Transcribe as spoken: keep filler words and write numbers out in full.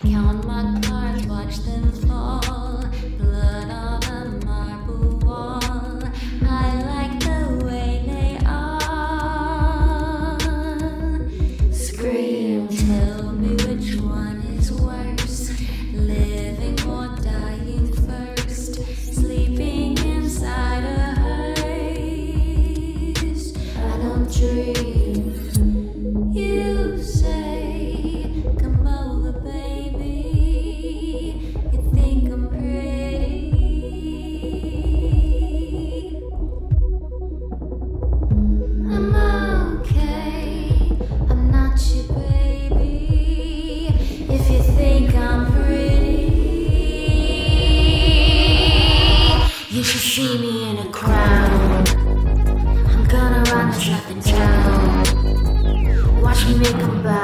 Count my cards, watch them fall. Blood on a marble wall. I like the way they are. Scream, tell me which one is worse. Living or dying first. Sleeping inside a hearse. I don't dream. You say, come over, baby. You think I'm pretty. I'm okay. I'm not your baby. If you think I'm pretty, you should see me in a crowd. I'm gonna run this up and down. Watch me make 'em bow.